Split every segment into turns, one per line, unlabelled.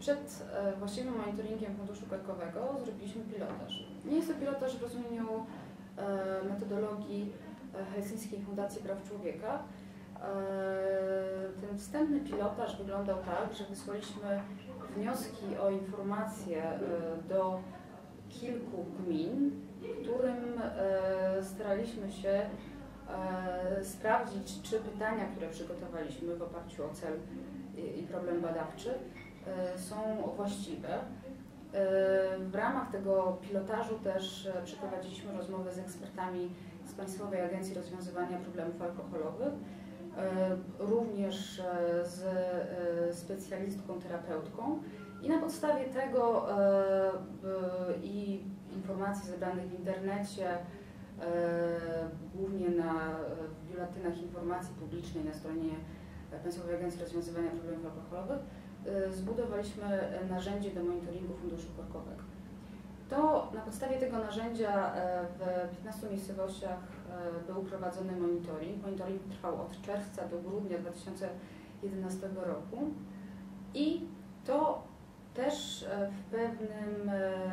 przed właściwym monitoringiem Funduszu Korkowego zrobiliśmy pilotaż. Nie jest to pilotaż w rozumieniu metodologii Helsińskiej Fundacji Praw Człowieka. Ten wstępny pilotaż wyglądał tak, że wysłaliśmy wnioski o informacje do kilku gmin, w którym staraliśmy się sprawdzić, czy pytania, które przygotowaliśmy w oparciu o cel i problem badawczy, są właściwe. W ramach tego pilotażu też przeprowadziliśmy rozmowy z ekspertami z Państwowej Agencji Rozwiązywania Problemów Alkoholowych, również z specjalistką, terapeutką i na podstawie tego i informacji zebranych w internecie, głównie na biuletynach informacji publicznej na stronie Państwowej Agencji Rozwiązywania Problemów Alkoholowych, zbudowaliśmy narzędzie do monitoringu Funduszu Korkowego. To na podstawie tego narzędzia w 15 miejscowościach był prowadzony monitoring. Monitoring trwał od czerwca do grudnia 2011 roku i to też w pewnym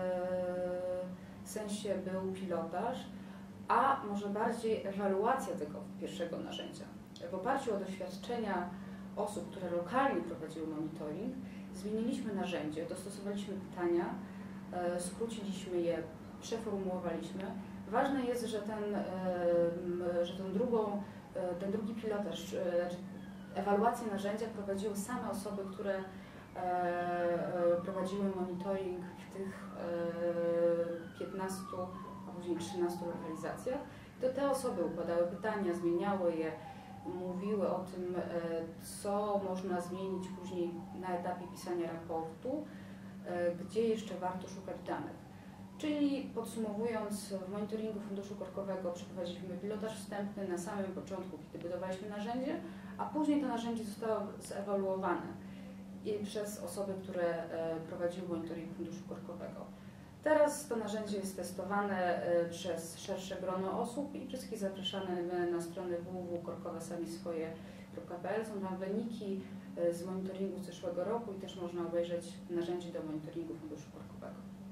sensie był pilotaż, a może bardziej ewaluacja tego pierwszego narzędzia. W oparciu o doświadczenia osób, które lokalnie prowadziły monitoring, zmieniliśmy narzędzie, dostosowaliśmy pytania, skróciliśmy je, przeformułowaliśmy. Ważne jest, że ten drugi pilotaż, ewaluację narzędzia prowadziły same osoby, które prowadziły monitoring w tych 15, a później 13 lokalizacjach. To te osoby układały pytania, zmieniały je, mówiły o tym, co można zmienić później na etapie pisania raportu, gdzie jeszcze warto szukać danych. Czyli podsumowując, w monitoringu Funduszu Korkowego przeprowadziliśmy pilotaż wstępny na samym początku, kiedy budowaliśmy narzędzie, a później to narzędzie zostało zewaluowane przez osoby, które prowadziły monitoring Funduszu Korkowego. Teraz to narzędzie jest testowane przez szersze grono osób i wszystkich zapraszamy na stronę www.korkowasamiswoje.pl. Są tam wyniki z monitoringu z zeszłego roku i też można obejrzeć narzędzie do monitoringu Funduszu Korkowego.